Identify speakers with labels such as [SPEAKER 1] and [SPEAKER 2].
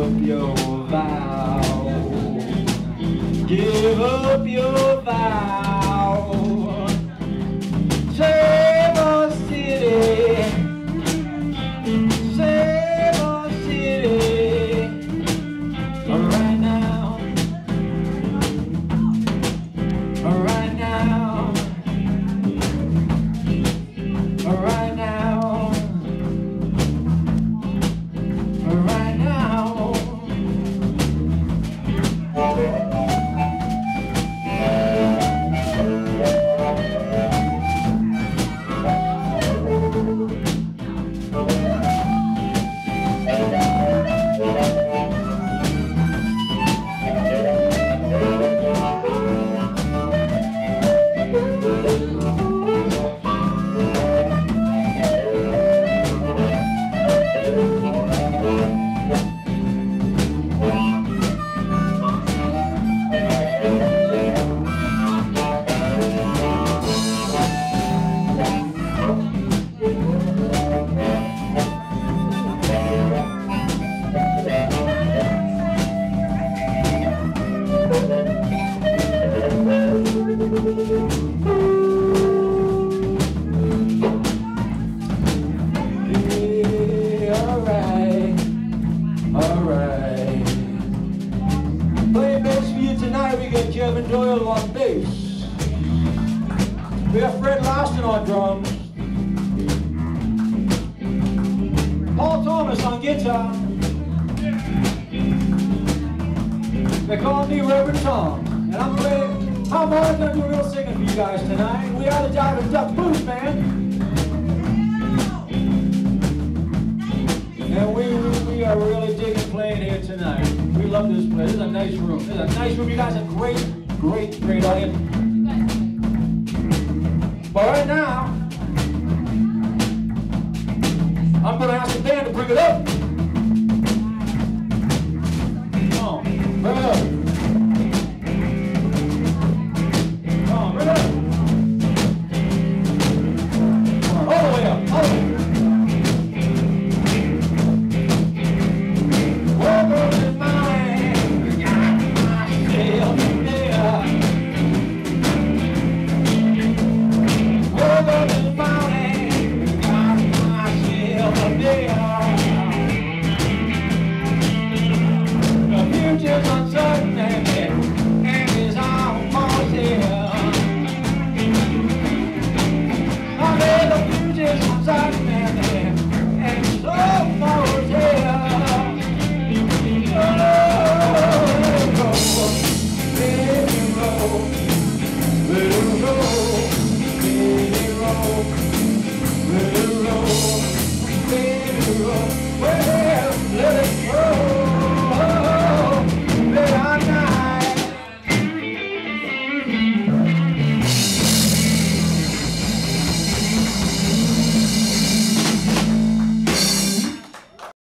[SPEAKER 1] up your vow. Give up your vow. Save our city. Save our city. Right now. Right now. Right now. Right now. Alright. Playing bass for you tonight, we got Kevin Doyle on bass. We got Fred Larson on drums. Paul Thomas on guitar. They call me Reverend Tom. And I'm gonna do a little singing for you guys tonight. We are the Diamond Duck Blues Band. And we are really digging playing here tonight. We love this place. This is a nice room. This is a nice room. You guys are great audience. But right now, I'm going to ask the band to bring it up.